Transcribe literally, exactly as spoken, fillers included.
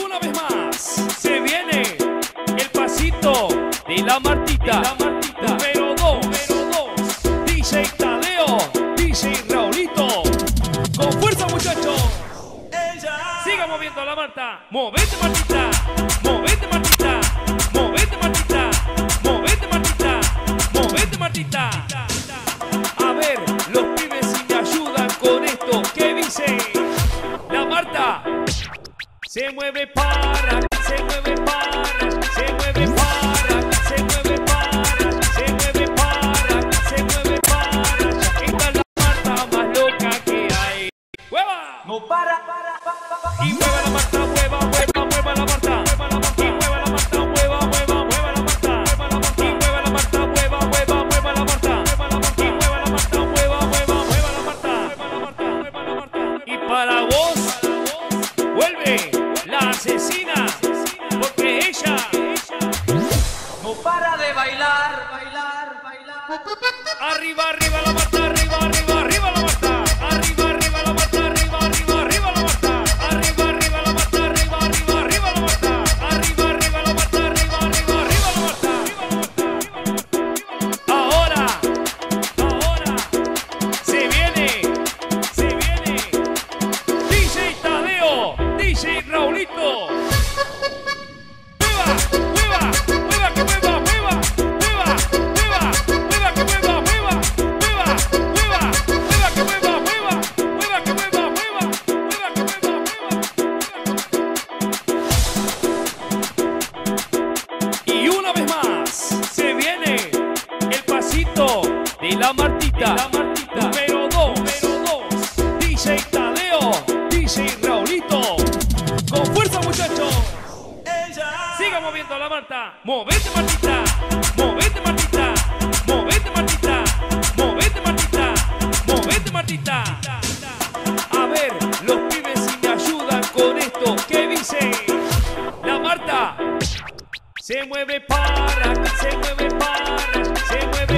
una vez más se viene el pasito de la Martita, la Martita. Número dos, número dos. D J Tadeo, D J Raulito. Con fuerza, muchachos. Siga moviendo a la Marta. Movete, Martita. Movete, Martita. Movete, Martita. Movete, Martita. Movete, Martita. A ver, los pibes si me ayudan con esto. ¿Qué dice? La Marta se mueve para, se mueve para, se mueve para, se mueve para, se mueve para, se mueve para. Esta es la Marta más loca que hay. ¡Hueva! No para, para, para, para. Y mueva la Marta, mueva, mueva, mueva la Marta. Y mueva la Marta, mueva, mueva, mueva la Marta. Y mueva la Marta, mueva, mueva, mueva la Marta. Y mueva la Marta, mueva, mueva, mueva la Marta. Y para vos, vuelve la asesina, porque ella No para de bailar, bailar, bailar. arriba, arriba la Marta, arriba, arriba, arriba la Marta. Arriba, arriba la Marta, arriba, arriba, arriba la Marta. Arriba, arriba la Marta, arriba, arriba, arriba la Marta. Arriba, arriba la Marta, arriba, arriba, arriba la Marta. Ahora, ahora, se viene, se viene D J Tadeo, D J Raulito. ¡Mueva, mueva, mueva, que mueva, mueva, mueva, mueva, mueva, que mueva, mueva, mueva, mueva, mueva, que mueva, mueva, mueva, que mueva, mueva, mueva, que mueva, mueva! Y una vez más se viene el pasito de la Martita, la Martita. Número dos, número dos. D J Tadeo, D J Raulito. Con fuerza, muchachos. Siga moviendo a la Marta. Movete, Martita. Movete, Martita. Movete, Martita. Movete, Martita. Movete, Martita. A ver, los pibes si me ayudan con esto. ¿Qué dice? La Marta se mueve para, se mueve para, se mueve